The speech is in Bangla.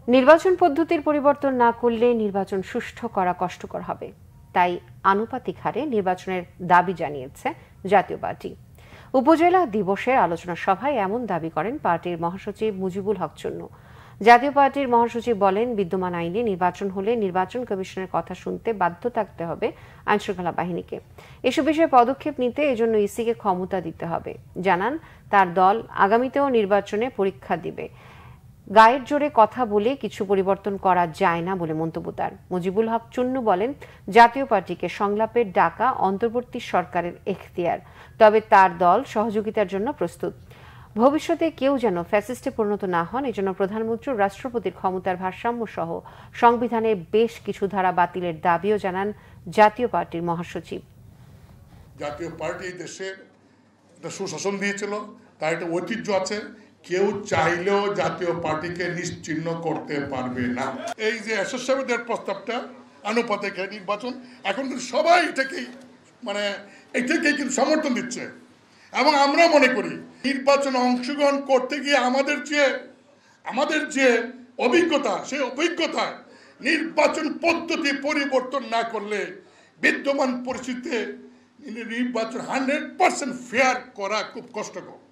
নির্বাচন পদ্ধতির পরিবর্তন না করলে নির্বাচন সুষ্ঠু করা কষ্টকর হবে, তাই আনুপাতিক হারে নির্বাচনের দাবি জানিয়েছে জাতীয় পার্টি। উপজেলা দিবসের আলোচনা সভায় এমন দাবি করেন পার্টির মহাসচিব মুজিবুল হক চুন্নু। জাতীয় পার্টির মহাসচিব বলেন, বিদ্যমান আইনে নির্বাচন হলে নির্বাচন কমিশনের কথা শুনতে বাধ্য থাকতে হবে আইনশৃঙ্খলা বাহিনীকে। এসব বিষয়ে পদক্ষেপ নিতে এজন্য ইসিকে ক্ষমতা দিতে হবে। জানান, তার দল আগামীতেও নির্বাচনে পরীক্ষা দিবে। গায়ের জোরে কথা বলে কিছু পরিবর্তন করা যায় না বলে মন্তব্য তার। মুজিবুল হক চুন্নু বলেন, জাতীয় পার্টিকে সংলাপের ডাকা অন্তর্বর্তী সরকারের এখতিয়ার, তবে তার দল সহযোগিতার জন্য প্রস্তুত। ভবিষ্যতে কেউ যেন ফ্যাসিস্টে পরিণত না হন, এজন্য প্রধানমন্ত্রী ও রাষ্ট্রপতির ক্ষমতার ভারসাম্য সহ সংবিধানের বেশ কিছু ধারা বাতিলের দাবিও জানান জাতীয় পার্টির মহাসচিব। জাতীয় পার্টি দেশের একটা সুশাসন দিয়েছিল, তার একটা ঐতিহ্য আছে। কেউ চাইলেও জাতীয় পার্টিকে নিশ্চিহ্ন করতে পারবে না। এই যে এসএসএফের প্রস্তাবটা আনুপাতিক নির্বাচন, এখন কিন্তু সবাই এটাকেই কিন্তু সমর্থন দিচ্ছে। এবং আমরা মনে করি নির্বাচনে অংশগ্রহণ করতে গিয়ে আমাদের যে অভিজ্ঞতা, সেই অভিজ্ঞতা নির্বাচন পদ্ধতি পরিবর্তন না করলে বিদ্যমান পরিস্থিতিতে নির্বাচন 100% ফেয়ার করা খুব কষ্টকর।